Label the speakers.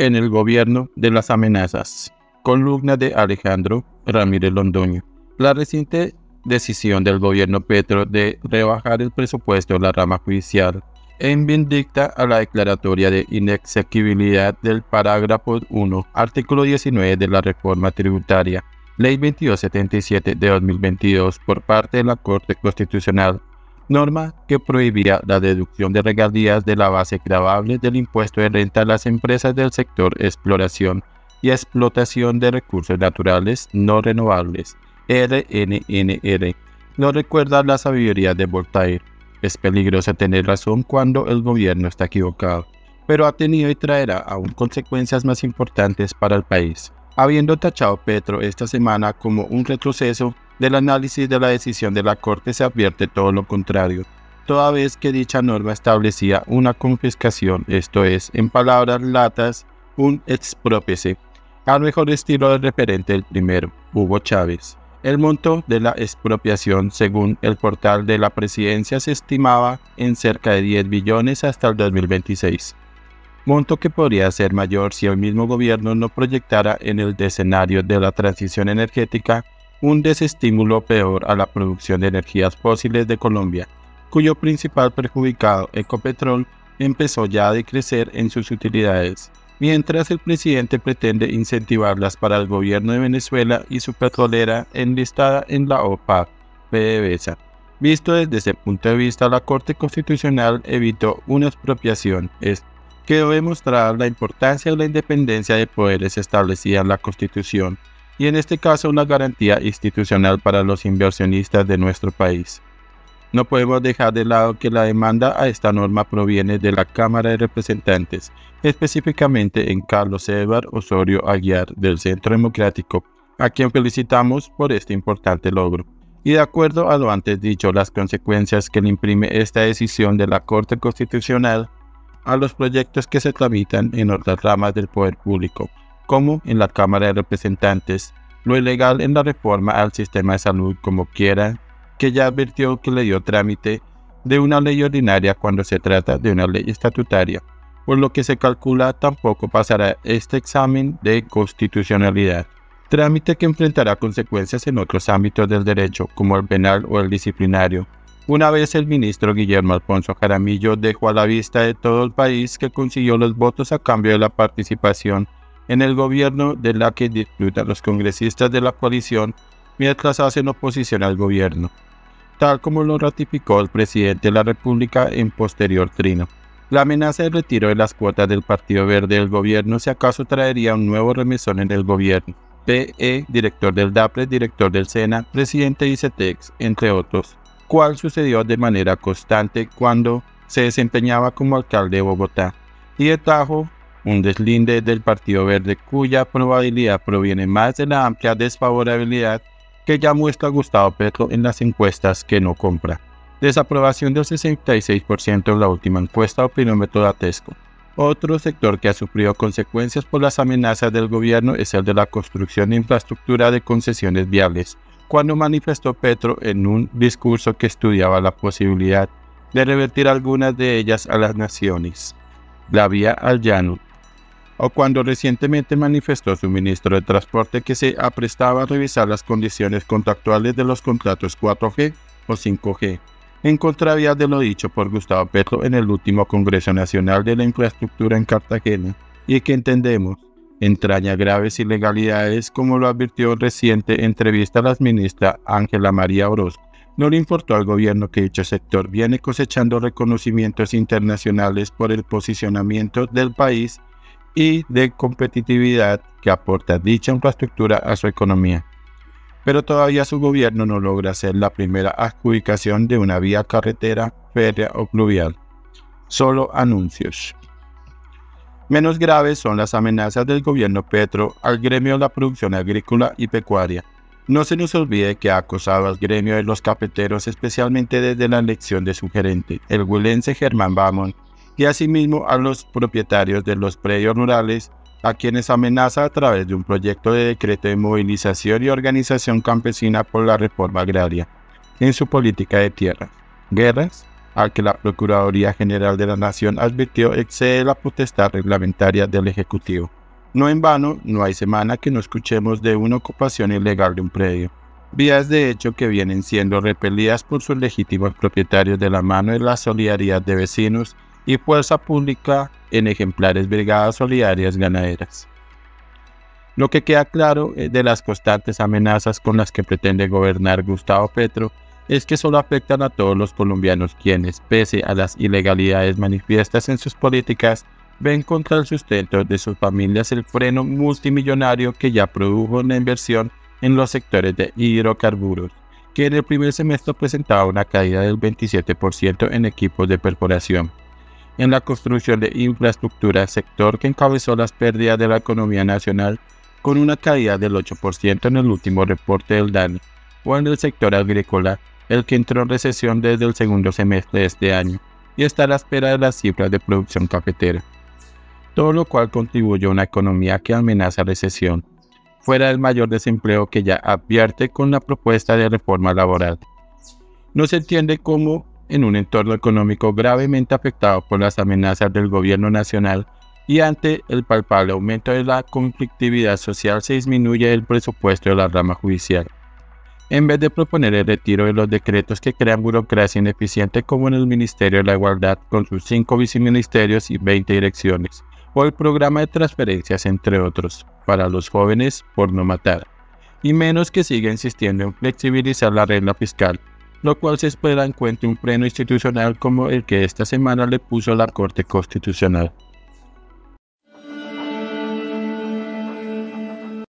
Speaker 1: en el gobierno de las amenazas. Columna de Alejandro Ramírez Londoño. La reciente decisión del gobierno Petro de rebajar el presupuesto de la rama judicial en vindicta a la declaratoria de inexequibilidad del parágrafo 1, artículo 19 de la reforma tributaria, Ley 2277 de 2022 por parte de la Corte Constitucional, norma que prohibía la deducción de regalías de la base gravable del impuesto de renta a las empresas del sector exploración y explotación de recursos naturales no renovables, RNNR. Nos recuerda la sabiduría de Voltaire. Es peligroso tener razón cuando el gobierno está equivocado, pero ha tenido y traerá aún consecuencias más importantes para el país. Habiendo tachado Petro esta semana como un retroceso del análisis de la decisión de la Corte, se advierte todo lo contrario, toda vez que dicha norma establecía una confiscación, esto es, en palabras latas, un exprópiese, al mejor estilo del referente del primero, Hugo Chávez. El monto de la expropiación, según el portal de la presidencia, se estimaba en cerca de 10 billones hasta el 2026. Monto que podría ser mayor si el mismo gobierno no proyectara en el escenario de la transición energética un desestímulo peor a la producción de energías fósiles de Colombia, cuyo principal perjudicado, Ecopetrol, empezó ya a decrecer en sus utilidades, mientras el presidente pretende incentivarlas para el gobierno de Venezuela y su petrolera enlistada en la OPAP, PDVSA. Visto desde ese punto de vista, la Corte Constitucional evitó una expropiación, quedó demostrada la importancia de la independencia de poderes establecida en la Constitución, y en este caso una garantía institucional para los inversionistas de nuestro país. No podemos dejar de lado que la demanda a esta norma proviene de la Cámara de Representantes, específicamente en Carlos Edward Osorio Aguiar del Centro Democrático, a quien felicitamos por este importante logro. Y de acuerdo a lo antes dicho, las consecuencias que le imprime esta decisión de la Corte Constitucional a los proyectos que se tramitan en otras ramas del poder público, como en la Cámara de Representantes, lo ilegal en la reforma al sistema de salud como quiera, que ya advirtió que le dio trámite de una ley ordinaria cuando se trata de una ley estatutaria, por lo que se calcula tampoco pasará este examen de constitucionalidad, trámite que enfrentará consecuencias en otros ámbitos del derecho, como el penal o el disciplinario. Una vez el ministro Guillermo Alfonso Jaramillo dejó a la vista de todo el país que consiguió los votos a cambio de la participación en el gobierno de la que disfrutan los congresistas de la coalición mientras hacen oposición al gobierno, tal como lo ratificó el presidente de la República en posterior trino. La amenaza de retiro de las cuotas del Partido Verde del gobierno si acaso traería un nuevo remesón en el gobierno. PE, director del DAPRE, director del SENA, presidente de ICETEX, entre otros, cual sucedió de manera constante cuando se desempeñaba como alcalde de Bogotá. Y de tajo, un deslinde del Partido Verde cuya probabilidad proviene más de la amplia desfavorabilidad que ya muestra Gustavo Petro en las encuestas que no compra. Desaprobación del 66% en la última encuesta Opinómetro Datesco. Otro sector que ha sufrido consecuencias por las amenazas del gobierno es el de la construcción de infraestructura de concesiones viales, cuando manifestó Petro en un discurso que estudiaba la posibilidad de revertir algunas de ellas a las naciones, la vía al llano, o cuando recientemente manifestó su ministro de Transporte que se aprestaba a revisar las condiciones contractuales de los contratos 4G o 5G, en contravía de lo dicho por Gustavo Petro en el último Congreso Nacional de la Infraestructura en Cartagena, y que entendemos entraña graves ilegalidades, como lo advirtió en reciente entrevista a la ministra Ángela María Orozco. No le importó al gobierno que dicho sector viene cosechando reconocimientos internacionales por el posicionamiento del país y de competitividad que aporta dicha infraestructura a su economía. Pero todavía su gobierno no logra hacer la primera adjudicación de una vía carretera, férrea o fluvial. Solo anuncios. Menos graves son las amenazas del gobierno Petro al gremio de la producción agrícola y pecuaria. No se nos olvide que ha acosado al gremio de los cafeteros, especialmente desde la elección de su gerente, el huilense Germán Bamón, y asimismo a los propietarios de los predios rurales, a quienes amenaza a través de un proyecto de decreto de movilización y organización campesina por la reforma agraria en su política de tierras, guerras al que la Procuraduría General de la Nación advirtió excede la potestad reglamentaria del Ejecutivo. No en vano, no hay semana que no escuchemos de una ocupación ilegal de un predio. Vías de hecho que vienen siendo repelidas por sus legítimos propietarios de la mano de la solidaridad de vecinos y fuerza pública en ejemplares brigadas solidarias ganaderas. Lo que queda claro de las constantes amenazas con las que pretende gobernar Gustavo Petro es que solo afectan a todos los colombianos quienes, pese a las ilegalidades manifiestas en sus políticas, ven contra el sustento de sus familias el freno multimillonario que ya produjo la inversión en los sectores de hidrocarburos, que en el primer semestre presentaba una caída del 27% en equipos de perforación, en la construcción de infraestructura, sector que encabezó las pérdidas de la economía nacional con una caída del 8% en el último reporte del DANE, o en el sector agrícola, el que entró en recesión desde el segundo semestre de este año y está a la espera de las cifras de producción cafetera, todo lo cual contribuye a una economía que amenaza recesión, fuera del mayor desempleo que ya advierte con la propuesta de reforma laboral. No se entiende cómo, en un entorno económico gravemente afectado por las amenazas del gobierno nacional y ante el palpable aumento de la conflictividad social, se disminuye el presupuesto de la rama judicial, en vez de proponer el retiro de los decretos que crean burocracia ineficiente como en el Ministerio de la Igualdad con sus 5 viceministerios y 20 direcciones, o el programa de transferencias, entre otros, para los jóvenes por no matar, y menos que siga insistiendo en flexibilizar la regla fiscal, lo cual se espera encuentre un freno institucional como el que esta semana le puso la Corte Constitucional.